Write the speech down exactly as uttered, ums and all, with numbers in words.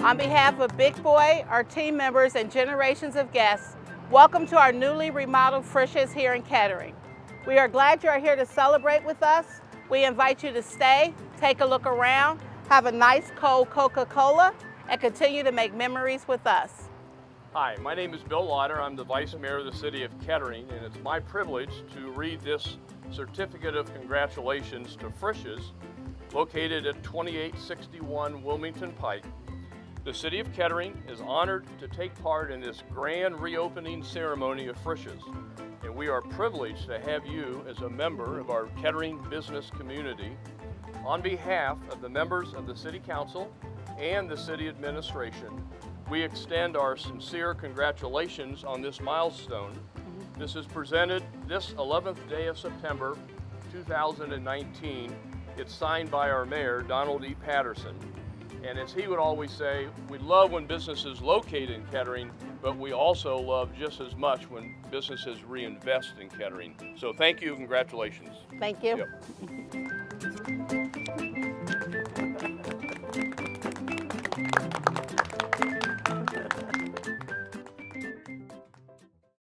On behalf of Big Boy, our team members, and generations of guests, welcome to our newly remodeled Frisch's here in Kettering. We are glad you are here to celebrate with us. We invite you to stay, take a look around, have a nice cold Coca-Cola, and continue to make memories with us. Hi, my name is Bill Lauder. I'm the Vice Mayor of the City of Kettering, and it's my privilege to read this certificate of congratulations to Frisch's, located at twenty-eight sixty-one Wilmington Pike. The City of Kettering is honored to take part in this grand reopening ceremony of Frisch's, and we are privileged to have you as a member of our Kettering business community. On behalf of the members of the City Council and the City Administration, we extend our sincere congratulations on this milestone. This is presented this eleventh day of September two thousand nineteen. It's signed by our Mayor, Donald E. Patterson. And as he would always say, we love when businesses locate in Kettering, but we also love just as much when businesses reinvest in Kettering. So thank you, congratulations. Thank you. Yep.